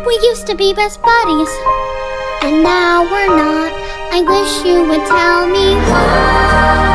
We used to be best buddies, and now we're not. I wish you would tell me why.